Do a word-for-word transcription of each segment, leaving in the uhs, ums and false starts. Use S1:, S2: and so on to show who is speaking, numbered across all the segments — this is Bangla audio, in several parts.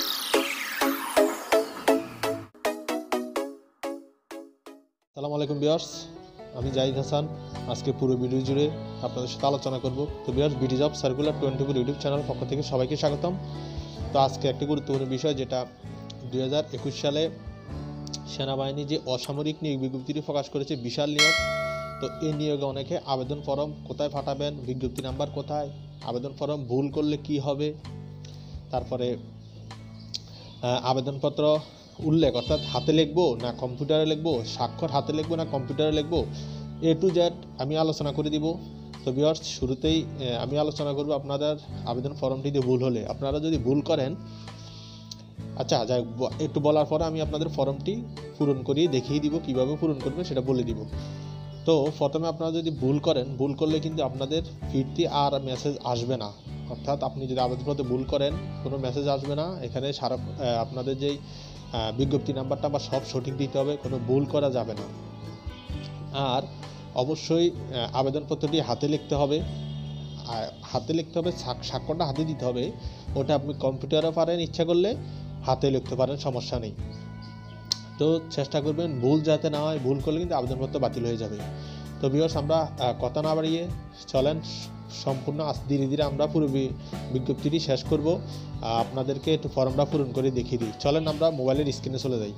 S1: আসসালামু আলাইকুম ভিউয়ার্স, আমি জাহিদ হাসান। আজকে পুরো ভিডিও জুড়ে আপনাদের সাথে আলোচনা করব। তো viewers, BD job circular twenty four YouTube channel পক্ষ থেকে সবাইকে স্বাগতম। তো আজকে একটি গুরুত্বপূর্ণ বিষয়, যেটা দুই হাজার একুশ সালে সেনাবাহিনী যে অসামরিক নিয়োগ বিজ্ঞপ্তিটি প্রকাশ করেছে, বিশাল নিয়োগ। তো এই নিয়োগে অনেকে আবেদন ফর্ম কোথায় পাঠাবেন, বিজ্ঞপ্তি নাম্বার কোথায়, আবেদন ফর্ম ভুল করলে কি হবে, তারপরে আবেদনপত্র উল্লেখ অর্থাৎ হাতে লিখবো না কম্পিউটারে লিখবো, স্বাক্ষর হাতে লিখবো না কম্পিউটারে লিখবো, এ টু জেড আমি আলোচনা করে দিব। তো ভিউয়ার্স, শুরুতেই আমি আলোচনা করব আপনাদের আবেদন ফর্মটিতে ভুল হলে। আপনারা যদি ভুল করেন, আচ্ছা যাই একটু বলার পরে আমি আপনাদের ফর্মটি পূরণ করিয়ে দেখিয়ে দিব, কিভাবে পূরণ করবেন সেটা বলে দিব। তো প্রথমে আপনারা যদি ভুল করেন, ভুল করলে কিন্তু আপনাদের ফিরতি আর মেসেজ আসবে না। অর্থাৎ আপনি যদি আবেদনপত্রে ভুল করেন, কোনো মেসেজ আসবে না। এখানে সারা আপনাদের যেই বিজ্ঞপ্তি নাম্বারটা বা সব সঠিক দিতে হবে, কোনো ভুল করা যাবে না। আর অবশ্যই আবেদনপত্রটি হাতে লিখতে হবে, হাতে লিখতে হবে, স্বাক্ষরটা হাতে দিতে হবে। ওটা আপনি কম্পিউটারে পারেন, ইচ্ছা করলে হাতে লিখতে পারেন, সমস্যা নেই। তো চেষ্টা করবেন ভুল যাতে না হয়, ভুল করলে কিন্তু আবেদনপত্র বাতিল হয়ে যাবে। তো ভিউয়ার্স, আমরা কথা না বাড়িয়ে চলেন সম্পূর্ণ ধীরে ধীরে আমরা পুরো বিজ্ঞপ্তিটি শেষ করব। আপনাদেরকে একটু ফর্মটা পূরণ করে দেখিয়ে দিই। চলেন আমরা মোবাইলের স্ক্রিনে চলে যাই।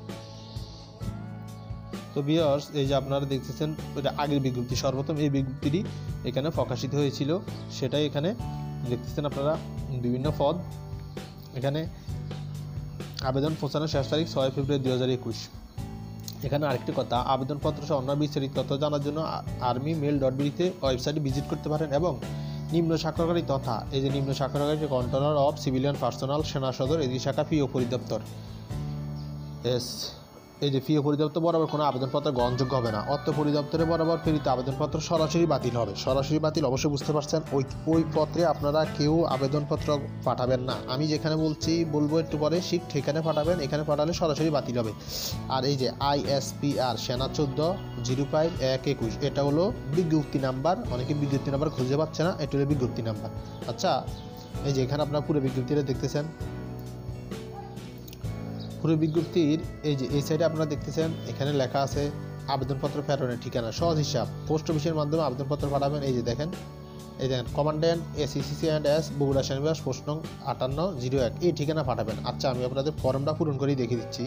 S1: তো ভিউয়ার্স, এই যে আপনারা দেখতেছেন, এটা আগের বিজ্ঞপ্তি। সর্বপ্রথম এই বিজ্ঞপ্তিটি এখানে প্রকাশিত হয়েছিল, সেটাই এখানে দেখতেছেন আপনারা। বিভিন্ন পদ এখানে আবেদন পৌঁছানোর শেষ তারিখ ছয় ফেব্রুয়ারি দুই হাজার একুশ। এখানে আরেকটি কথা, আবেদনপত্র সহ অন্য বিস্তারিত তথ্য জানার জন্য আর্মি মেল ডট বিডিতে ওয়েবসাইটে ভিজিট করতে পারেন। এবং নিম্ন স্বাক্ষরকারী তথা এই যে নিম্ন স্বাক্ষরকারী কন্ট্রোলার অফ সিভিলিয়ান পার্সোনাল, সেনা সদর, এই শাখা ফি ও পরিদপ্তর। এস এই যে ফি ও পরিদপ্তর বরাবর কোনো আবেদনপত্র গ্রহণযোগ্য হবে না। অর্থ পরিদপ্তরে বরাবর প্রেরিত আবেদনপত্র সরাসরি বাতিল হবে। সরাসরি বাতিল অবশ্যই বুঝতে পারছেন। ওই ওই পত্রে আপনারা কেউ আবেদনপত্র পাঠাবেন না। আমি যেখানে বলছি বলবো একটু পরে, ঠিক সেখানে পাঠাবেন। এখানে পাঠালে সরাসরি বাতিল হবে। আর এই যে আইএসপিআর সেনা চোদ্দ জিরো ফাইভ এক একুশ, এটা হলো বিজ্ঞপ্তি নাম্বার। অনেকে বিজ্ঞপ্তি নাম্বার খুঁজে পাচ্ছে না, এটা হলো বিজ্ঞপ্তি নাম্বার। আচ্ছা, এই যে এখানে আপনারা পুরো বিজ্ঞপ্তিটা দেখতেছেন। পুরো বিজ্ঞপ্তির এই যে এই সাইডে আপনারা দেখতেছেন, এখানে লেখা আছে আবেদনপত্র প্রেরণের ঠিকানা। সহজ হিসাব, পোস্ট অফিসের মাধ্যমে আবেদনপত্র পাঠাবেন। এই যে দেখেন, এই দেখেন commandant ACCC and S, Bogura সেনানিবাস, পোস্ট নং আটান্ন জিরো এক, এই ঠিকানা পাঠাবেন। আচ্ছা, আমি আপনাদের ফর্মটা পূরণ করেই দেখিয়ে দিচ্ছি।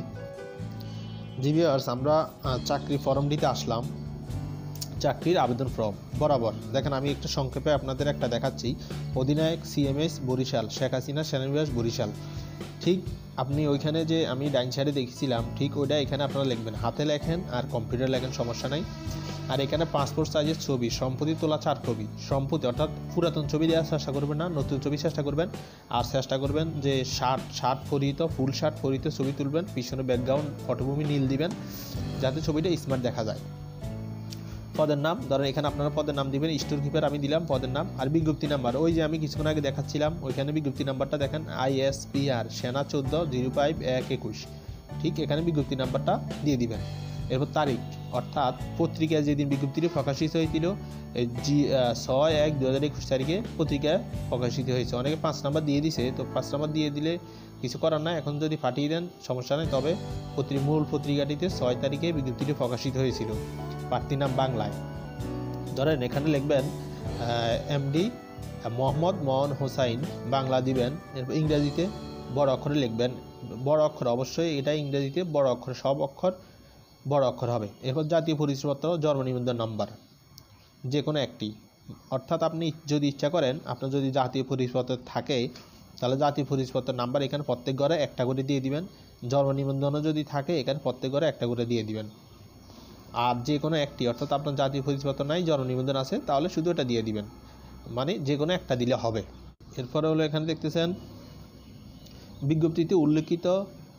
S1: জি ভিউয়ার্স, আমরা চাকরি ফর্ম দিতে আসলাম। চাকরির আবেদন ফর্ম বরাবর দেখেন, আমি একটু সংক্ষেপে আপনাদের একটা দেখাচ্ছি। অধিনায়ক সিএমএস বরিশাল, শেখ হাসিনা সেনানিবাস বরিশাল। ঠিক আপনি ওইখানে যে আমি ডাইন সাইডে দেখেছিলাম, ঠিক ওইটা এখানে আপনারা লিখবেন। হাতে লেখেন আর কম্পিউটার লেখেন, সমস্যা নাই। আর এখানে পাসপোর্ট সাইজের ছবি, সম্পত্তি তোলা চার কপি, সম্পত্তি অর্থাৎ পুরাতন ছবি দেওয়ার চেষ্টা করবেন না, নতুন ছবি চেষ্টা করবেন। আর চেষ্টা করবেন যে শার্ট শার্ট পরিহিত, ফুল শার্ট পরিহিত ছবি তুলবেন। পিছনে ব্যাকগ্রাউন্ড পটভূমি নীল দিবেন, যাতে ছবিটা স্মার্ট দেখা যায়। পদের নাম ধরেন, এখানে আপনারা পদের নাম দিবেন। স্টোর কিপার আমি দিলাম পদের নাম। আর বিজ্ঞপ্তি নাম্বার, ওই যে আমি কিছুক্ষণ আগে দেখাচ্ছিলাম, ওইখানে বিজ্ঞপ্তি নাম্বারটা দেখেন, আইএসপিআর সেনা চোদ্দ জিরো ফাইভ এক একুশ। ঠিক এখানে বিজ্ঞপ্তি নাম্বারটা দিয়ে দিবেন। এরপর তারিখ, অর্থাৎ পত্রিকায় যেদিন বিজ্ঞপ্তিটি প্রকাশিত হয়েছিল, জি ছয় এক দু হাজার একুশ তারিখে পত্রিকায় প্রকাশিত হয়েছে। অনেকে পাঁচ নাম্বার দিয়ে দিছে, তো পাঁচ নাম্বার দিয়ে দিলে কিছু করার না, এখন যদি পাঠিয়ে দেন সমস্যা নেই। তবে মূল পত্রিকাটিতে ছয় তারিখে বিজ্ঞপ্তিটি প্রকাশিত হয়েছিল। প্রার্থীর নাম বাংলায় ধরেন, এখানে লিখবেন এমডি মোহাম্মদ মোহন হোসাইন, বাংলা দিবেন। এরপর ইংরেজিতে বড় অক্ষরে লিখবেন, বড় অক্ষর অবশ্যই, এটা ইংরেজিতে বড় অক্ষর, সব অক্ষর বড় অক্ষর হবে। এরপর জাতীয় পরিচয়পত্র, জন্ম নিবন্ধন নাম্বার যে কোনো একটি। অর্থাৎ আপনি যদি ইচ্ছা করেন, আপনার যদি জাতীয় পরিচয়পত্র থাকে, তাহলে জাতীয় পরিচয়পত্র নাম্বার এখানে প্রত্যেক ঘরে একটা করে দিয়ে দিবেন। জন্ম নিবন্ধনও যদি থাকে, এখানে প্রত্যেক ঘরে একটা করে দিয়ে দিবেন। আর যে কোনো একটি, অর্থাৎ আপনার জাতীয় পরিচয়পত্র নাই, জন্ম নিবন্ধন আছে, তাহলে শুধু এটা দিয়ে দিবেন। মানে যে কোনো একটা দিলে হবে। এরপরে হলো এখানে দেখতেছেন বিজ্ঞপ্তিতে উল্লেখিত,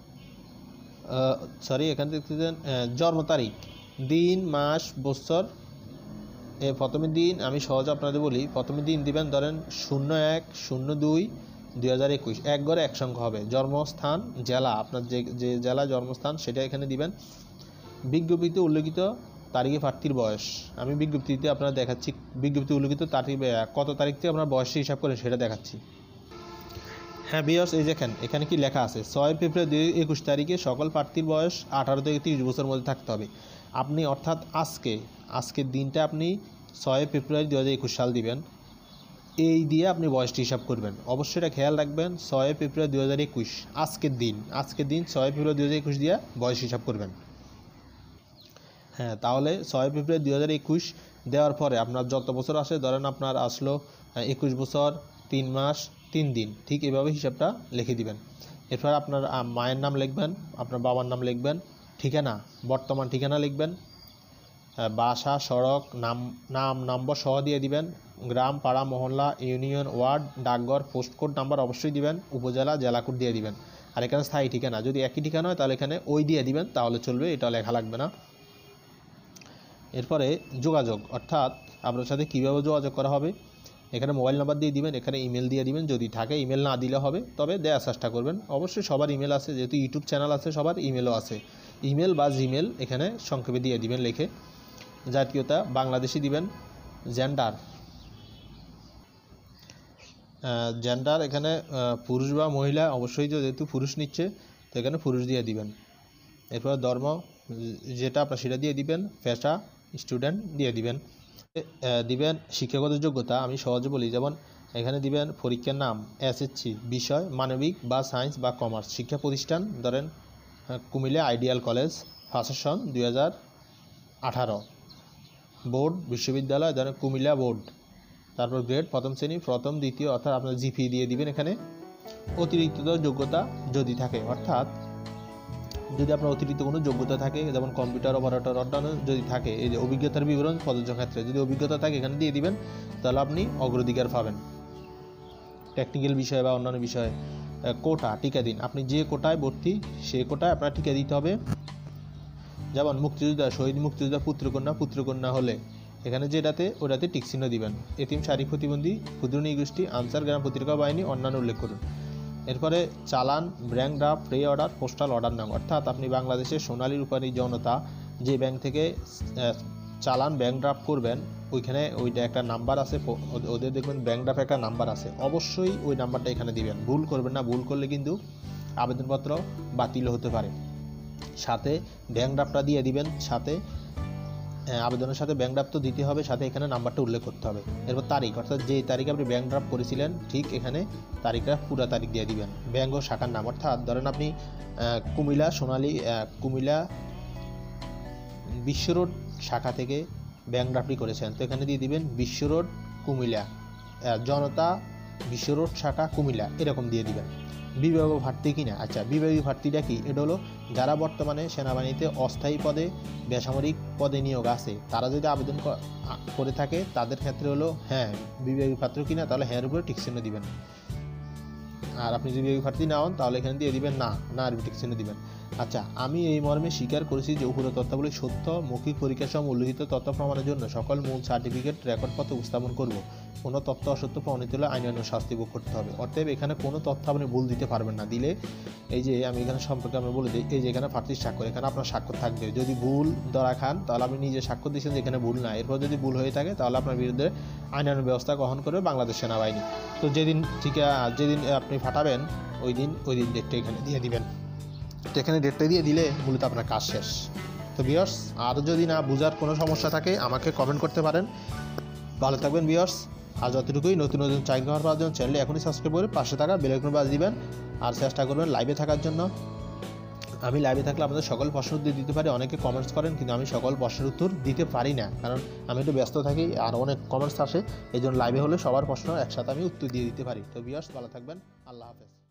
S1: সরি এখানে দেখতেছেন জন্ম তারিখ, দিন, মাস, বছর। এ প্রথমে দিন আমি সহজে আপনাদের বলি, প্রথমে দিন দিবেন ধরেন শূন্য এক শূন্য দুই দুই হাজার একুশ, এক ঘরে এক সংখ্যা হবে। জন্মস্থান, জেলা, আপনার যে যে জেলা জন্মস্থান সেটা এখানে দিবেন। বিজ্ঞপ্তিতে উল্লেখিত তারিখে প্রার্থীর বয়স, আমি বিজ্ঞপ্তিতে আপনারা দেখাচ্ছি, বিজ্ঞপ্তি উল্লেখিত তারিখ কত তারিখ থেকে আপনার বয়সের হিসাব করে সেটা দেখাচ্ছি। হ্যাঁ ভিউয়ার্স, এই দেখেন এখানে কি লেখা আছে, ছয় ফেব্রুয়ারি দুই হাজার একুশ তারিখে সকল প্রার্থীর বয়স আঠারো থেকে তিরিশ বছরের মধ্যে থাকতে হবে। আপনি অর্থাৎ আজকে আজকের দিনটা আপনি ছয় ফেব্রুয়ারি দু হাজার একুশ সাল দিবেন, এই দিয়ে আপনি বয়সটি হিসাব করবেন। অবশ্যই এটা খেয়াল রাখবেন, ছয় ফেব্রুয়ারি দু হাজার একুশ আজকের দিন আজকের দিন ছয় ফেব্রুয়ারি দু হাজার একুশ দিয়ে বয়স হিসাব করবেন। হ্যাঁ, তাহলে ছয় ফেব্রুয়ারি দু হাজার একুশ দেওয়ার পরে আপনার যত বছর আসে, ধরেন আপনার আসলো একুশ বছর তিন মাস তিন দিন, ঠিক এভাবে হিসাবটা লিখে দিবেন। এরপর আপনার মায়ের নাম লিখবেন, আপনার বাবার নাম লিখবেন, ঠিকানা বর্তমান ঠিকানা লিখবেন, বাসা সড়ক নাম নাম নম্বর সহ দিয়ে দিবেন, গ্রাম পাড়া মহল্লা ইউনিয়ন ওয়ার্ড ডাকঘর পোস্ট কোড নাম্বার অবশ্যই দিবেন, উপজেলা জেলা কোড দিয়ে দিবেন। আর এখানে স্থায়ী ঠিকানা যদি একই ঠিকানা হয় তাহলে এখানে ওই দিয়ে দিবেন, তাহলে চলবে, এটা লেখা লাগবে না। এরপরে যোগাযোগ, অর্থাৎ আপনার সাথে কীভাবে যোগাযোগ করা হবে, এখানে মোবাইল নাম্বার দিয়ে দিবেন, এখানে ইমেল দিয়ে দিবেন, যদি থাকে ইমেল না দিলে হবে, তবে দেওয়ার চেষ্টা করবেন। অবশ্যই সবার ইমেল আছে, যেহেতু ইউটিউব চ্যানেল আছে সবার ইমেলও আছে, ইমেল বা জিমেল এখানে সংক্ষেপে দিয়ে দিবেন লিখে। জাতীয়তা বাংলাদেশি দিবেন। জেন্ডার জেন্ডার এখানে পুরুষ বা মহিলা, অবশ্যই যেহেতু পুরুষ নিচ্ছে তো এখানে পুরুষ দিয়ে দিবেন। এরপর ধর্ম যেটা আপনার সেটা দিয়ে দিবেন, পেশা স্টুডেন্ট দিয়ে দিবেন। দিবেন শিক্ষাগত যোগ্যতা, আমি সহজে বলি, যেমন এখানে দিবেন পরীক্ষার নাম, এসএসসি, বিষয় মানবিক বা সায়েন্স বা কমার্স, শিক্ষা প্রতিষ্ঠান ধরেন Cumilla ideal college, first session দুই হাজার আঠারো, বোর্ড বিশ্ববিদ্যালয় ধরেন কুমিল্লা বোর্ড, তারপর গ্রেড প্রথম শ্রেণী প্রথম দ্বিতীয়, অর্থাৎ আপনার জিপি দিয়ে দিবেন এখানে। অতিরিক্ত যোগ্যতা যদি থাকে, অর্থাৎ যদি আপনার অতিরিক্ত কোনো যোগ্যতা থাকে, যেমন কম্পিউটার অপারেটর অন্যান্য যদি থাকে, এই যে অভিজ্ঞতার বিবরণ প্রযোজ্য ক্ষেত্রে যদি অভিজ্ঞতা থাকে এখানে দিয়ে দিবেন, তাহলে আপনি অগ্রাধিকার পাবেন টেকনিক্যাল বিষয়ে বা অন্যান্য বিষয়ে। কোটা টিকা দিন, আপনি যে কোটায় ভর্তি সেই কোটায় আপনার টিকা দিতে হবে। যেমন মুক্তিযোদ্ধা শহীদ মুক্তিযোদ্ধা পুত্রকন্যা পুত্রকন্যা হলে এখানে যেটাতে ওটাতে টিক চিহ্ন দিবেন। এতিম শারীরিক প্রতিবন্ধী ক্ষুদ্র নৃগোষ্ঠী আনসার গ্রাম পত্রিকা বাহিনী অন্যান্য উল্লেখ করুন। এরপরে চালান bank draft pay order postal order নাম, অর্থাৎ আপনি বাংলাদেশের সোনালী রূপালী জনতা যে ব্যাংক থেকে চালান ব্যাংক ড্রাফট করবেন, ওইখানে ওইটা একটা নাম্বার আছে, ওদের দেখবেন ব্যাংক ড্রাফট একটা নাম্বার আছে, অবশ্যই ওই নাম্বারটা এখানে দিবেন, ভুল করবেন না, ভুল করলে কিন্তু আবেদনপত্র বাতিল হতে পারে। সাথে ব্যাংক ড্রাফটটা দিয়ে দিবেন, সাথে আবেদনের সাথে ব্যাংক ড্রাফট তো দিতে হবে, সাথে এখানে নাম্বারটা উল্লেখ করতে হবে। এরপর তারিখ, অর্থাৎ যে তারিখে আপনি ব্যাংক ড্রাফট করেছিলেন ঠিক এখানে তারিখটা পুরো তারিখ দিয়ে দিবেন। ব্যাংক ও শাখার নাম, অর্থাৎ ধরেন আপনি কুমিল্লা সোনালী কুমিল্লা বিশ্ব রোড শাখা থেকে ব্যাংক ড্রাফটটি করেছেন, তো এখানে দিয়ে দিবেন বিশ্ব রোড কুমিল্লা জনতা বিশ্ব রোড শাখা কুমিল্লা, এরকম দিয়ে দিবেন। বিভাগীয় প্রার্থী কিনা, আচ্ছা বিভাগীয় প্রার্থীটা কি, এটা হলো যারা বর্তমানে সেনাবাহিনীতে অস্থায়ী পদে বেসামরিক পদে নিয়োগ আছে, তারা যদি আবেদন করে থাকে তাদের ক্ষেত্রে হলো হ্যাঁ বিভাগীয় প্রার্থী কিনা, তাহলে হ্যাঁ উপরে টিক চিহ্ন দিবেন। আর আপনি যদি বিভাগীয় প্রার্থী না হন তাহলে এখানে দিয়ে দিবেন না না আর টিক চিহ্ন দিবেন। আচ্ছা, আমি এই মর্মে স্বীকার করেছি যে উপরে তথ্যাবলী সত্য, মৌখিক পরীক্ষা সহ উল্লিখিত তথ্য প্রমাণের জন্য সকল মূল সার্টিফিকেট রেকর্ডপত্র উপস্থাপন করব। কোনো তথ্য অসত্য প্রমাণিত হলে আইনানুগ শাস্তি ভোগ করতে হবে। অতএব এখানে কোনো তথ্য আপনি ভুল দিতে পারবেন না, দিলে এই যে আমি এখানে সম্পর্কে আমরা বলে দিই, এই যে এখানে প্রার্থীর স্বাক্ষর, এখানে আপনার স্বাক্ষর থাকবে, যদি ভুল ধরা খান তাহলে আপনি নিজে স্বাক্ষর দিচ্ছেন যে এখানে ভুল না, এরপর যদি ভুল হয়ে থাকে তাহলে আপনার বিরুদ্ধে আইনানুগ ব্যবস্থা গ্রহণ করবে বাংলাদেশ সেনাবাহিনী। তো যেদিন ঠিক যেদিন আপনি ফাটাবেন ওই দিন ওই দিন ডেটটা এখানে দিয়ে দিবেন, তো এখানে ডেটটা দিয়ে দিলে মূলত আপনার কাজ শেষ। তো ভিউয়ার্স, আর যদি না বোঝার কোনো সমস্যা থাকে আমাকে কমেন্ট করতে পারেন। ভালো থাকবেন ভিউয়ার্স, আর যতটুকুই নতুন নতুন চাকরি খবর পাওয়ার জন্য চ্যানেলটি এখনই সাবস্ক্রাইব করে পাশে থাকা বেল আইকন বাজিয়ে দিবেন, আর চেষ্টা করবেন লাইভে থাকার জন্য। আমি লাইভে থাকলে আপনাদের সকল প্রশ্ন উত্তর দিতে পারি, অনেকে কমেন্টস করেন কিন্তু আমি সকল প্রশ্নের উত্তর দিতে পারি না, কারণ আমি একটু ব্যস্ত থাকি আর অনেক কমেন্টস আসে, এই জন্য লাইভে হলে সবার প্রশ্ন একসাথে আমি উত্তর দিয়ে দিতে পারি। তো ভিউয়ার্স ভালো থাকবেন, আল্লাহ হাফেজ।